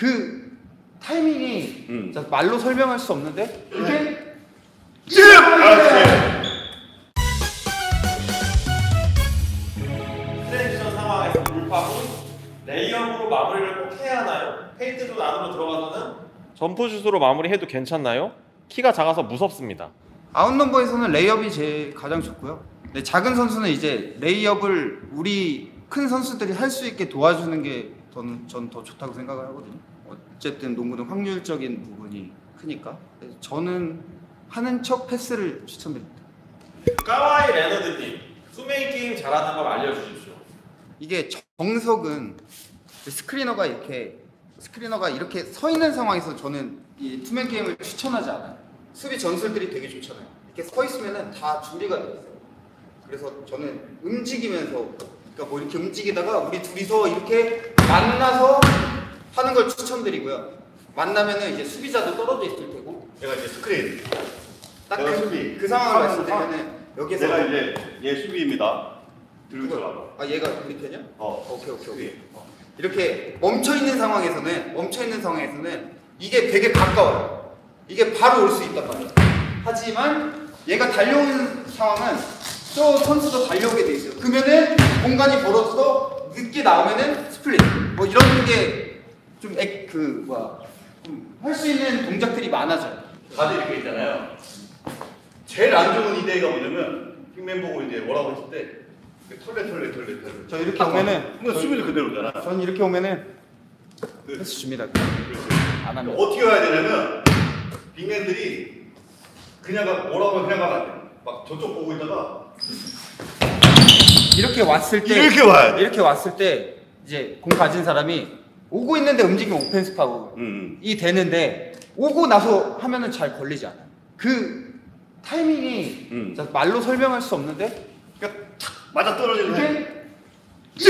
그 타이밍이 말로 설명할 수 없는데 이게 트랜지션 상황에서 돌파 후 레이업으로 마무리를 꼭 해야 하나요? 페인트존 안으로 들어가서는 점프슛으로 마무리해도 괜찮나요? 키가 작아서 무섭습니다. 아웃넘버에서는 레이업이 제일 가장 좋고요. 근데 작은 선수는 이제 레이업을 우리 큰 선수들이 할 수 있게 도와주는 게 전 더 좋다고 생각을 하거든요. 어쨌든 농구는 확률적인 부분이 크니까. 저는 하는 척 패스를 추천드립니다. 까와이 레너드님, 투메인 게임 잘하는 법 알려주십시오. 이게 정석은 스크리너가 이렇게 서 있는 상황에서 저는 이 투맨 게임을 추천하지 않아요. 수비 전술들이 되게 좋잖아요. 이렇게 서 있으면은 다 준비가 돼 있어요. 그래서 저는 움직이면서, 그러니까 뭐 이렇게 움직이다가 우리 둘이서 이렇게 만나서 하는 걸 추천드리고요. 만나면은 이제 수비자도 떨어져 있을 테고. 내가 이제 스크린. 딱 수비. 그 상황을 말씀드리면은 여기서 내가 이제 얘 수비입니다. 들고 들어가. 아 얘가 우리 편이야? 오케이. 수비. 이렇게 멈춰 있는 상황에서는 이게 되게 가까워요. 이게 바로 올 수 있단 말이에요. 하지만 얘가 달려오는 상황은 저 선수도 달려오게 돼 있어요. 그러면은 공간이 벌어져서 늦게 나오면은 스플릿. 뭐 이런 게 좀 할 수 있는 동작들이 많아져요. 다들 이렇게 있잖아요. 제일 안 좋은 이대가 뭐냐면 빅맨 보고 이제 뭐라고 했을 때 털레. 저 이렇게 오면은 그러니까 수비를 그대로잖아. 전 이렇게 오면은 패스 줍니다. 안 합니다. 어떻게 해야 되냐면 빅맨들이 그냥 뭐라고 그냥 가면 안 돼. 막 저쪽 보고 있다가 이렇게 왔을 때 이렇게 와야 돼. 이렇게 왔을 때 이제 공 가진 사람이 오고 있는데 움직이면 오펜스 파울이 되는데 오고 나서 하면은 잘 걸리지 않아요. 그 타이밍이 말로 설명할 수 없는데 그러니까 탁 맞아 떨어지는 이게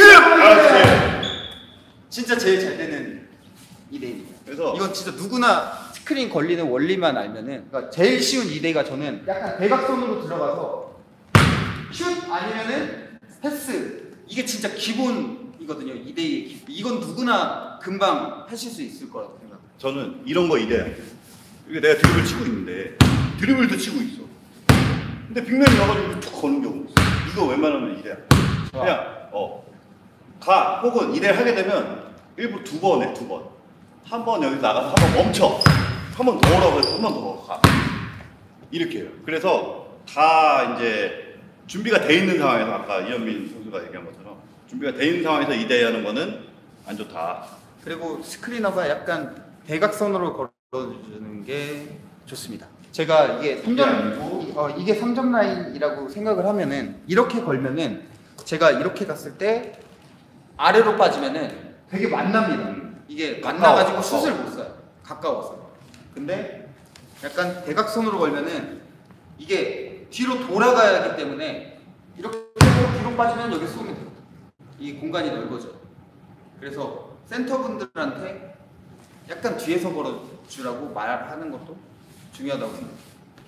진짜 제일 잘 되는 이대입니다. 그래서 이건 진짜 누구나 스크린 걸리는 원리만 알면은, 그러니까 제일 쉬운 이대가 저는 약간 대각선으로 들어가서 슛 아니면은 패스, 이게 진짜 기본이거든요. 이대의 기본. 이건 누구나 금방 하실 수 있을 거라고 생각합니다. 저는 이런 거 이래야 돼. 이게 내가 드리블 치고 있는데 드리블도 치고 있어. 근데 빅맨이 와가지고 툭 거는 경우 있어. 이거 웬만하면 이래야 돼. 그냥 가 혹은 이대를 하게 되면 일부러 두 번 해. 한 번 여기서 나가서 한 번 멈춰. 한 번 더 오라고 해서 한 번 더 가. 이렇게 해요. 그래서 다 이제 준비가 돼 있는 상황에서 아까 이현민 선수가 얘기한 것처럼 준비가 돼 있는 상황에서 이대하는 거는 안 좋다. 그리고 스크리너가 약간 대각선으로 걸어주는 게 좋습니다. 제가 이게 3점, 이게 3점 라인이라고 생각을 하면은 이렇게 걸면은 제가 이렇게 갔을 때 아래로 빠지면은 되게 만납니다. 이게 만나가지고 슛을 못 쏴요. 가까워서. 근데 약간 대각선으로 걸면은 이게 뒤로 돌아가야 하기 때문에 이렇게 뒤로 빠지면 여기 쏘면 돼요. 이 공간이 넓어져. 그래서 센터분들한테 약간 뒤에서 걸어주라고 말하는 것도 중요하다고 생각해요.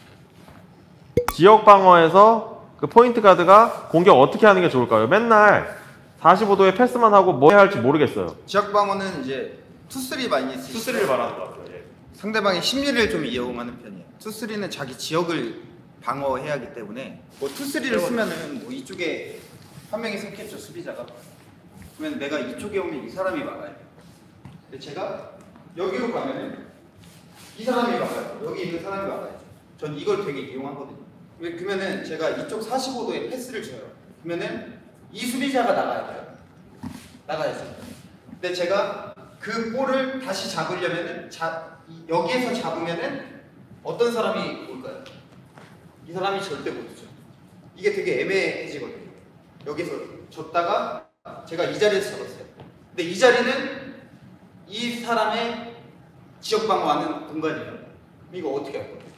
지역 방어에서 그 포인트 가드가 공격 어떻게 하는 게 좋을까요? 맨날 45도에 패스만 하고 뭐 해야 할지 모르겠어요. 지역 방어는 이제 투쓰리 많이 쓰시죠. 투쓰리를 말하는 것 같아요. 상대방의 심리를 좀 이용하는 편이에요. 투쓰리는 자기 지역을 방어해야 하기 때문에 뭐 투쓰리를 쓰면은 뭐 이쪽에 한 명이 섰겠죠, 수비자가. 그러면 내가 이쪽에 오면 이 사람이 막아요. 근데 제가 여기로 가면은 이 사람이 막아요. 여기 있는 사람이 막아요. 전 이걸 되게 이용하거든요. 그러면은 제가 이쪽 45도에 패스를 줘요. 그러면은 이 수비자가 나가야 돼요. 나가야죠. 근데 제가 그 볼을 다시 잡으려면은 여기에서 잡으면은 어떤 사람이 올까요? 이 사람이 절대 못 오죠. 이게 되게 애매해지거든요. 여기서 줬다가 제가 이 자리에서 잡았어요. 근데 이 자리는 이 사람의 지역 방어하는 공간이에요. 이거 어떻게 할 거예요?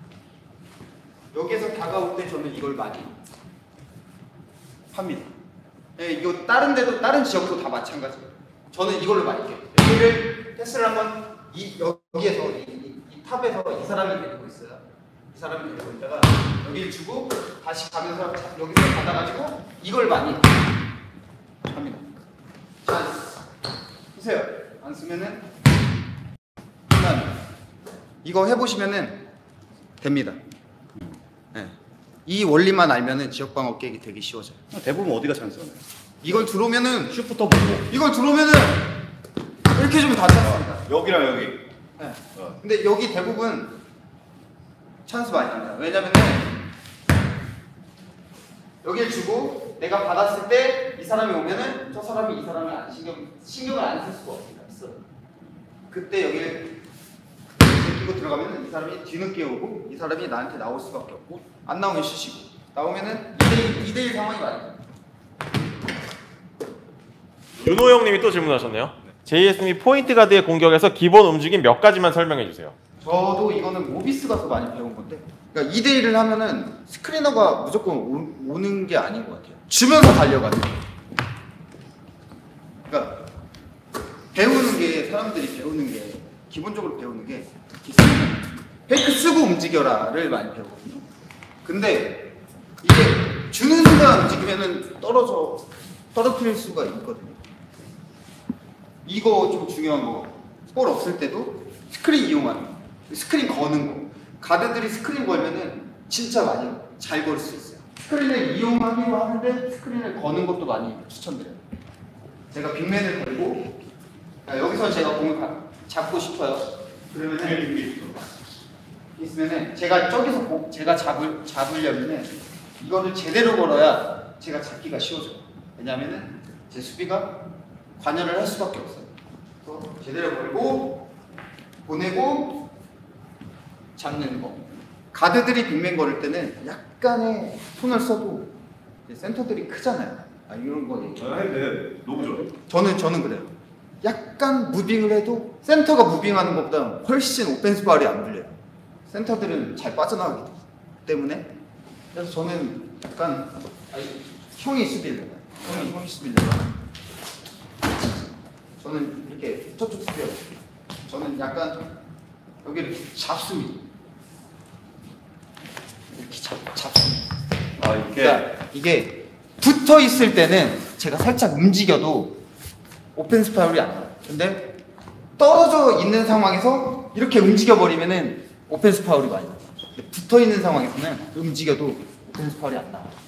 여기에서 다가올 때 저는 이걸 많이 합니다. 네, 이거 다른 데도 다른 지역도 다 마찬가지예요. 저는 이걸로 많이 해요. 여기를 패스를 한번 여기에서 이 탑에서 이 사람이 데리고 있어요. 이 사람이 데리고 있다가 여기를 주고 다시 가면서 여기서 받아가지고 이걸 많이 합니다. 자, 보세요. 안 쓰면은 이거 해보시면은 됩니다. 네. 이 원리만 알면은 지역 방어 깨기 되게 쉬워져요. 대부분 어디가 찬스나요? 이걸 들어오면은 슈프터 보고 이걸 들어오면은 이렇게 주면 다 찬스입니다. 여기랑 여기. 네. 어. 근데 여기 대부분 찬스 많이 납니다. 왜냐면은 여기를 주고 내가 받았을 때 이 사람이 오면은 저 사람이 이 사람을 안 신경을 안 쓸 수가 없어요. 그때 여기를 끼고 들어가면은 이 사람이 뒤늦게 오고 이 사람이 나한테 나올 수밖에 없고 안 나오면 쉬시고 나오면은 2대1 상황이 많이 나요. 윤호 형님이 또 질문하셨네요. JS 및 포인트 가드의 공격에서 기본 움직임 몇 가지만 설명해 주세요. 저도 이거는 모비스 가서 많이 배운 건데 그러니까 2대1을 하면은 스크리너가 무조건 오는 게 아닌 것 같아요. 주면서 달려가요. 그러니까 배우는 게 사람들이 배우는 게 기본적으로 배우는 게 페이크 쓰고 움직여라를 많이 배우거든요. 근데 이게 주는 순간 움직이면은 떨어뜨릴 수가 있거든요. 이거 좀 중요한 거. 볼 없을 때도 스크린 이용하는 거. 스크린 거는 거. 가드들이 스크린 걸면은 진짜 많이 잘 걸 수 있어요. 스크린을 이용하기도 하는데 스크린을 거는 것도 많이 추천드려요. 제가 빅맨을 걸고 여기서 제가 공을 잡고 싶어요. 그러면은 있으면은 제가 저기서 제가 잡으려면은 이거를 제대로 걸어야 제가 잡기가 쉬워져요. 왜냐면은 제 수비가 관여를 할 수밖에 없어요. 그래서 제대로 걸고 보내고 잡는 거. 가드들이 빅맨 걸을 때는 약간의 손을 써도 센터들이 크잖아요. 아 이런 거 얘기해요. 해도 돼. 너무 좋아. 저는 그래요. 약간 무빙을 해도 센터가 무빙하는 것보다 훨씬 오펜스 발이 안 불려요. 센터들은 잘 빠져나가기 때문에. 그래서 저는 약간 형이 수비를 해요. 형이 수비를 해요. 저는 이렇게 저쪽 수비해요. 저는 약간 여기를 잡습니다. 이렇게 잡습니다. 아 이렇게. 그러니까 이게 붙어 있을 때는 제가 살짝 움직여도 오펜스 파울이 안 나요. 근데 떨어져 있는 상황에서 이렇게 움직여 버리면은 오펜스 파울이 많이 나요. 근데 붙어 있는 상황에서는 움직여도 오펜스 파울이 안 나요.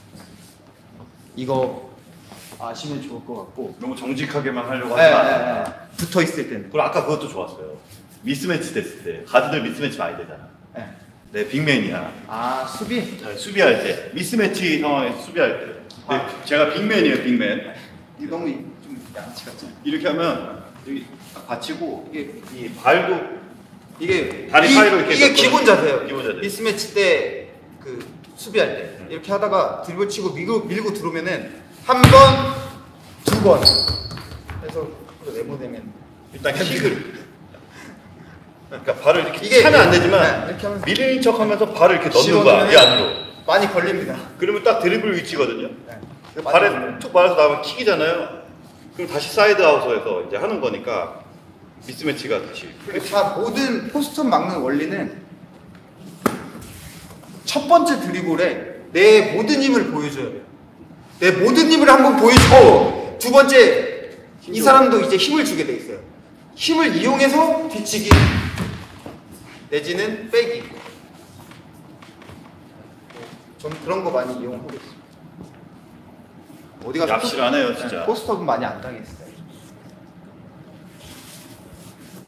이거 아시면 좋을 것 같고. 너무 정직하게만 하려고 하지 마. 붙어 있을 때는. 그리고 아까 그것도 좋았어요. 미스매치 됐을 때 가드들 미스매치 많이 되잖아. 네. 내 빅맨이야. 아 수비. 수비할 때 미스매치 상황에서 수비할 때. 제가 빅맨이에요, 빅맨. 이 너무 좀 양치 같잖아요. 이렇게 하면 여기 딱 받치고 이게 이 발도 이게 다리 사이로 이렇게 이게 넣고 기본 자세예요. 기본 자세. 미스매치 때 그 수비할 때 이렇게 하다가 드리블 치고 밀고 들어오면은 한 번, 두 번. 그래서 네모되면 일단 킥을. 그러니까 발을 이렇게 이게 차면 안 되지만 이렇게 하면서 밀리는 척하면서 발을 이렇게 넣는 거야 이 안으로. 많이 걸립니다. 그러면 딱 드리블 위치거든요. 네. 발에 툭 맞아서 나오면 킥이잖아요. 그럼 다시 사이드 아웃에서 이제 하는 거니까 미스매치가 다시. 다 모든 포스트업 막는 원리는 첫 번째 드리블에 내 모든 힘을 보여줘야 돼요. 내 모든 힘을 한번 보여주고 두 번째 이 사람도 이제 힘을 주게 돼 있어요. 힘을 이용해서 뒤치기 내지는 빼기. 전 그런 거 많이 이용하고 있어요. 어디 가서 얍실하네요, 진짜. 포스트업은 많이 안 당했어요.